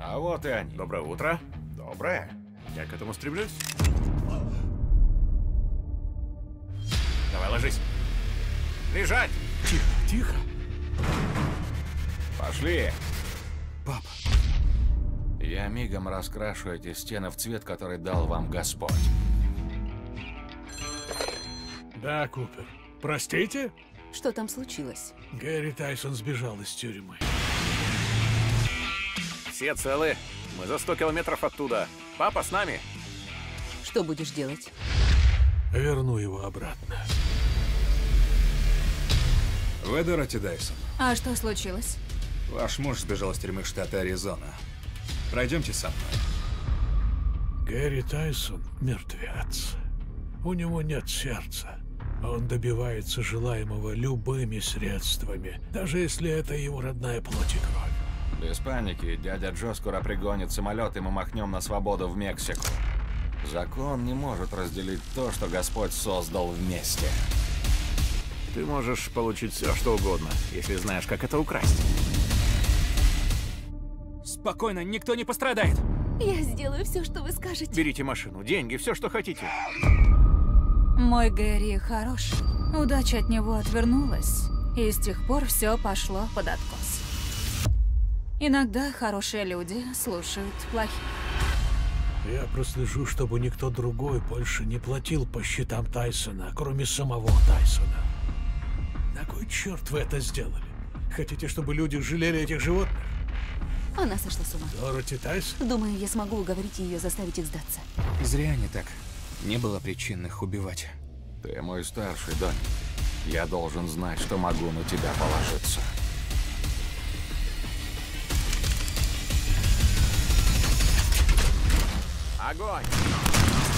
А вот и они. Доброе утро. Доброе. Я к этому стремлюсь. Давай, ложись. Лежать! Тихо, тихо. Пошли. Папа, Я мигом раскрашу эти стены в цвет, который дал вам Господь. да, Купер. Простите? Что там случилось? Гэри Тайсон сбежал из тюрьмы. Все целы. Мы за 100 километров оттуда. Папа с нами. Что будешь делать? Верну его обратно. Вы Дороти Дайсон. А что случилось? Ваш муж сбежал из тюрьмы штата Аризона. Пройдемте со мной. Гэри Тайсон мертвец. У него нет сердца. Он добивается желаемого любыми средствами, даже если это его родная плоть и кровь. Без паники, дядя Джо скоро пригонит самолет, и мы махнем на свободу в Мексику. Закон не может разделить то, что Господь создал вместе. Ты можешь получить все, что угодно, если знаешь, как это украсть. Спокойно, никто не пострадает. Я сделаю все, что вы скажете. Берите машину, деньги, все, что хотите. Мой Гэри хороший. Удача от него отвернулась, и с тех пор все пошло под откос. Иногда хорошие люди слушают плохих. Я прослежу, чтобы никто другой больше не платил по счетам Тайсона, кроме самого Тайсона. На кой черт вы это сделали? Хотите, чтобы люди жалели этих животных? Она сошла с ума. Дороти Тайсон? Думаю, я смогу уговорить ее заставить их сдаться. Зря они так. Не было причин их убивать. Ты мой старший, Донни. Я должен знать, что могу на тебя положиться. Огонь!